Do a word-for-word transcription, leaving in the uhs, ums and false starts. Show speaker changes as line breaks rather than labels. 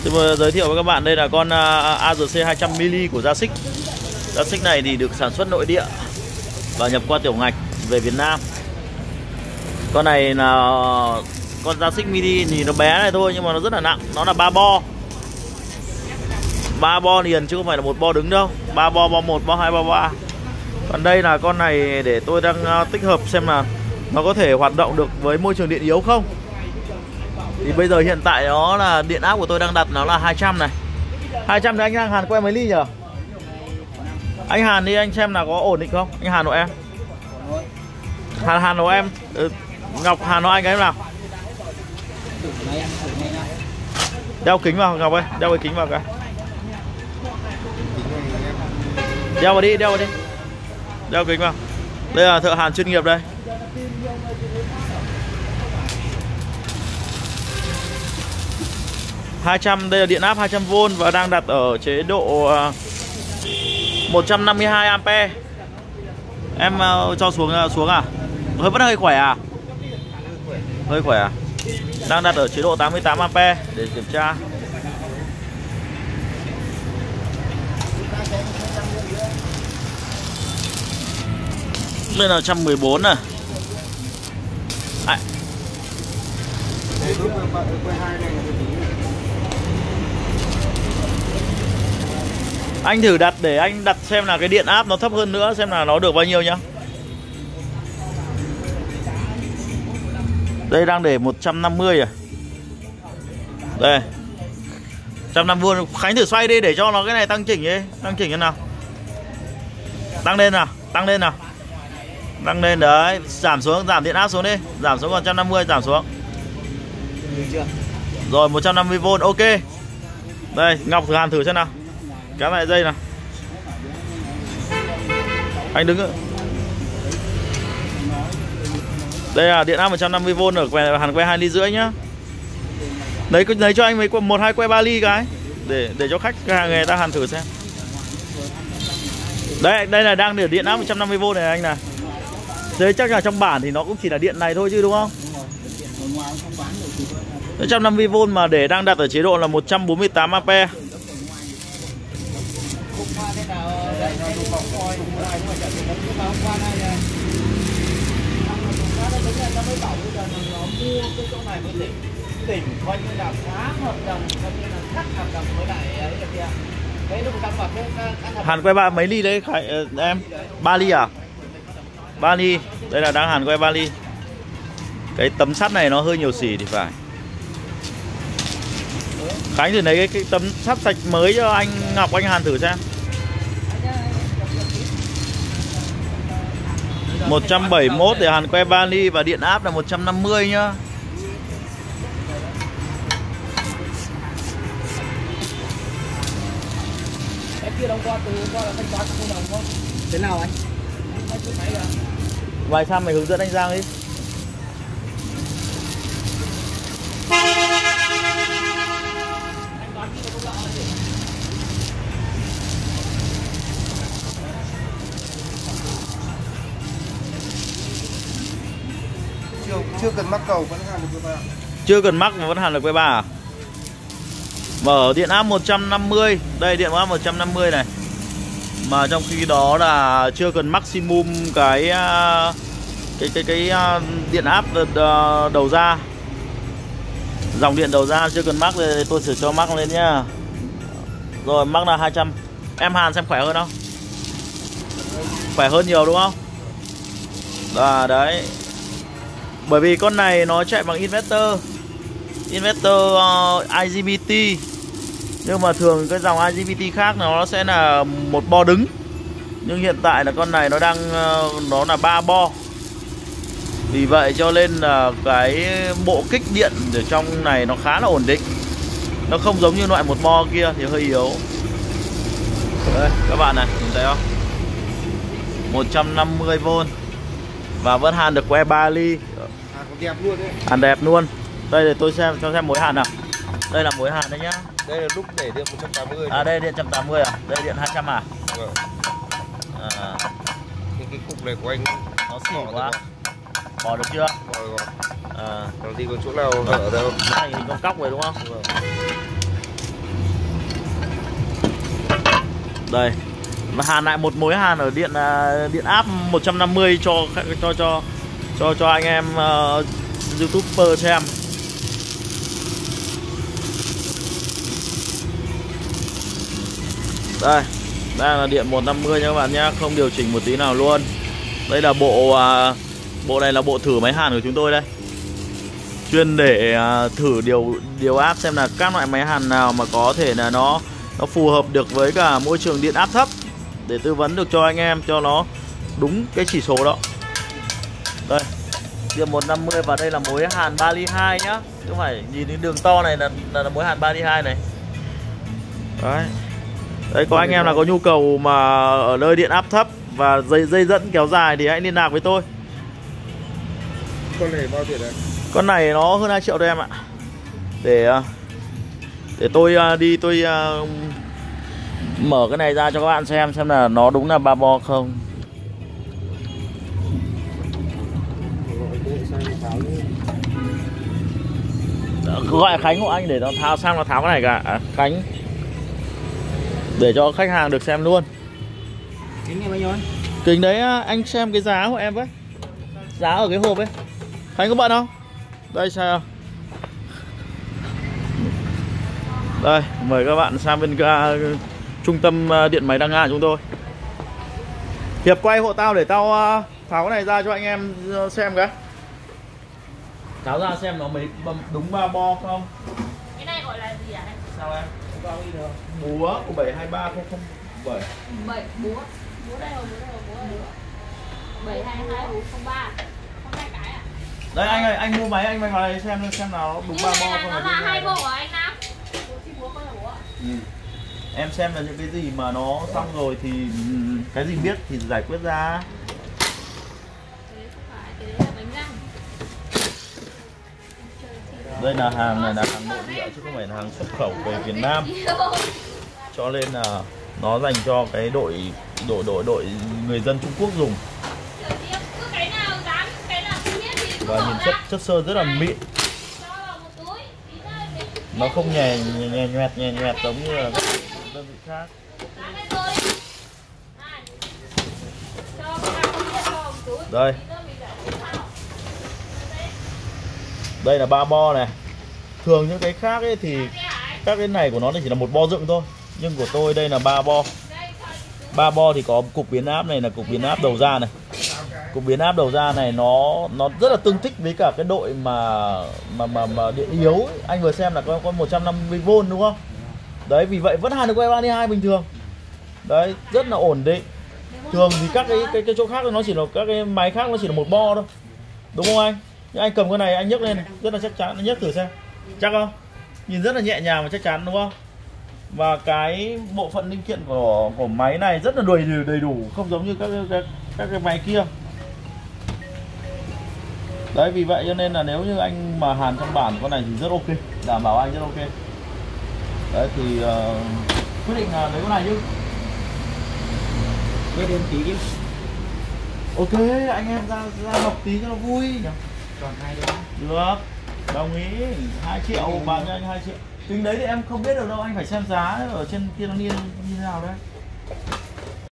Tôi vừa giới thiệu với các bạn đây là con a rờ xê hai trăm mi-li của Gia Xích. Gia Xích này thì được sản xuất nội địa và nhập qua tiểu ngạch về Việt Nam. Con này là con Gia Xích mini thì nó bé này thôi nhưng mà nó rất là nặng, nó là ba bo. ba bo liền chứ không phải là một bo đứng đâu. ba bo, bo một, bo hai, bo ba. Còn đây là con này để tôi đang tích hợp xem là nó có thể hoạt động được với môi trường điện yếu không. Thì bây giờ hiện tại đó là điện áp của tôi đang đặt nó là hai trăm này. hai trăm thì anh đang Hàn que mấy ly nhỉ? Anh Hàn đi anh xem là có ổn định không? Anh Hàn hộ em. Hàn Hàn hộ em. Ừ, Ngọc Hàn hộ anh cái nào. Đeo kính vào Ngọc ơi, đeo cái kính vào cái. Đeo vào đi, đeo vào đi. Đeo kính vào. Đây là thợ Hàn chuyên nghiệp đây. hai trăm, đây là điện áp hai trăm vôn và đang đặt ở chế độ một trăm năm mươi hai ampe. Em uh, cho xuống uh, xuống à? Hơi vẫn hơi khỏe à? Hơi khỏe à? Đang đặt ở chế độ tám mươi tám ampe để kiểm tra. Đây là một trăm mười bốn này. À. Anh thử đặt để anh đặt xem là cái điện áp nó thấp hơn nữa xem là nó được bao nhiêu nhá. Đây đang để một trăm năm mươi à. Đây. một trăm năm mươi. Khánh thử xoay đi để cho nó cái này tăng chỉnh đi, tăng chỉnh thế nào. Tăng lên nào, tăng lên nào. Tăng lên đấy, giảm xuống, giảm điện áp xuống đi, giảm xuống còn một trăm năm mươi, giảm xuống. Rồi một trăm năm mươi vôn, ok. Đây, Ngọc thử Hàn thử xem nào. Cái này dây nào. Anh đứng. Đây là điện áp một trăm năm mươi vôn ở que Hàn que hai ly rưỡi nhá. Lấy lấy cho anh mấy một hai que ba ly cái để để cho khách hàng người ta Hàn thử xem. Đây, đây là đang để điện áp một trăm năm mươi vôn này anh này. Thế chắc là trong bản thì nó cũng chỉ là điện này thôi chứ đúng không? một trăm năm mươi vôn mà để đang đặt ở chế độ là một trăm bốn mươi tám ampe.
Tỉnh coi như là phá hợp đồng, coi như là cắt hợp đồng với lại ấy là kia. Đấy lúc cắt vào cái
Hàn que ba mấy ly đấy Khải, em? ba ly à? ba ly. Đây là đang Hàn que ba ly. Cái tấm sắt này nó hơi nhiều xỉ thì phải. Khánh thử lấy cái, cái tấm sắt sạch mới cho anh Ngọc anh Hàn thử xem. một trăm bảy mươi mốt để Hàn que ba ly và điện áp là một trăm năm mươi nhá.
kia đông qua từ qua là thanh toán không đồng không? Thế nào anh?
Vài sang mày hướng dẫn anh Giang đi.
Chưa, chưa cần mắc cầu vẫn hàn được que ba.
Chưa cần mắc mà vẫn hàn được que ba à? Mở điện áp một trăm năm mươi. Đây điện áp một trăm năm mươi này. Mà trong khi đó là chưa cần maximum cái cái cái cái điện áp đầu ra. Dòng điện đầu ra chưa cần mắc thì tôi sẽ cho mắc lên nhá. Rồi mắc là hai trăm. Em Hàn xem khỏe hơn không? Khỏe hơn nhiều đúng không? À, đấy. Bởi vì con này nó chạy bằng inverter. Inverter uh, i giê bê tê. Nhưng mà thường cái dòng i giê bê tê khác nó sẽ là một bo đứng. Nhưng hiện tại là con này nó đang uh, nó là ba bo. Vì vậy cho nên là cái bộ kích điện ở trong này nó khá là ổn định. Nó không giống như loại một bo kia thì hơi yếu. Đây các bạn này, nhìn thấy không? một trăm năm mươi vôn. Và vẫn hàn được que ba ly.
Hàn đẹp luôn đấy.
Hàn đẹp luôn. Đây để tôi xem cho xem mối hàn nào. Đây là mối hàn đấy nhá.
Đây là lúc để điện một trăm tám mươi.
À đây điện một trăm tám mươi à? Đây điện hai trăm à?
Vâng.
À.
Cái, cái cục này của anh
nó xỉ quá. Bỏ được chưa?
Bỏ rồi.
À.
Còn gì còn chỗ nào ở đâu?
Cái này hình con cóc rồi đúng không?
Vâng.
Đây, hàn lại một mối hàn ở điện uh, điện áp một trăm năm mươi cho cho cho cho cho anh em uh, YouTuber xem. Đây, đây là điện một trăm năm mươi nha các bạn nhé, không điều chỉnh một tí nào luôn. Đây là bộ uh, bộ này là bộ thử máy hàn của chúng tôi đây, chuyên để uh, thử điều điều áp xem là các loại máy hàn nào mà có thể là nó nó phù hợp được với cả môi trường điện áp thấp, để tư vấn được cho anh em cho nó đúng cái chỉ số đó. Đây, điện một trăm năm mươi và đây là mối hàn ba ly hai nhá, chứ không phải nhìn cái đường to này là, là, là mối hàn ba ly hai này. Đấy. Đấy, có anh em nào có nhu cầu mà ở nơi điện áp thấp và dây dây dẫn kéo dài thì hãy liên lạc với tôi.
Con này bao tiền đấy?
Con này nó hơn hai triệu thôi em ạ. Để để tôi đi tôi mở cái này ra cho các bạn xem xem là nó đúng là ba bo không. Gọi Khánh hộ anh để nó tháo sang nó tháo cái này cả. À, Khánh để cho khách hàng được xem luôn.
Kính này bao nhiêu anh?
Kính đấy anh xem cái giá của em với. Giá ở cái hộp ấy. Khánh có bận không? Đây sao? Đây, mời các bạn sang bên uh, trung tâm uh, điện máy Đăng Nga chúng tôi. Hiệp quay hộ tao để tao uh, tháo cái này ra cho anh em uh, xem cái. Tháo ra xem nó mấy đúng ba bo không?
Cái này gọi là gì ạ?
Sao em? Búa của bảy hai ba không không bảy.
bảy búa. Búa đây rồi, búa đây rồi, búa đây rồi. bảy hai hai không ba. Không hai cái à?
Đây anh ơi, anh mua máy anh vào đây xem xem nào nó đúng ba bo không.
Nó là hai bộ hả anh Nam? Búa con là búa.
Ừ. Em xem là những cái gì mà nó xong rồi thì cái gì biết thì giải quyết ra. Đây là hàng này là hàng nội địa chứ không phải là hàng xuất khẩu về Việt Nam, cho nên là nó dành cho cái đội đội đội đội người dân Trung Quốc dùng. Và nhìn chất chất sơn rất là mịn, nó không nhè nhè nhoẹt nhè nhoẹt giống như là các đơn vị khác. Đây, đây là ba bo này. Thường những cái khác ấy thì các cái này của nó chỉ là một bo dựng thôi, nhưng của tôi đây là ba bo. Ba bo thì có cục biến áp này là cục biến áp đầu ra này. Cục biến áp đầu ra này nó nó rất là tương thích với cả cái đội mà mà mà, mà điện yếu ấy. Anh vừa xem là có con một trăm năm mươi vôn đúng không? Đấy, vì vậy vẫn hàn được quay ba hai bình thường. Đấy, rất là ổn định. Thường thì các cái cái, cái chỗ khác nó chỉ là các cái máy khác nó chỉ là một bo thôi. Đúng không anh? Nhưng anh cầm cái này anh nhấc lên này, rất là chắc chắn, anh nhấc thử xem. Chắc không? Nhìn rất là nhẹ nhàng và chắc chắn đúng không? Và cái bộ phận linh kiện của của máy này rất là đầy đủ, đầy đủ, không giống như các các, các cái máy kia. Đấy, vì vậy cho nên là nếu như anh mà hàn trong bản con này thì rất ok, đảm bảo anh rất ok. Đấy thì uh, quyết định là lấy con này chứ.
Nghe đến tí chứ.
Ok, anh em ra ra học tí cho nó vui nhỉ.
Còn hai đó.
Được, đồng ý. Hai triệu bán cho anh hai triệu. Tính đấy thì em không biết được đâu, anh phải xem giá ở trên kia nó như như thế nào đấy.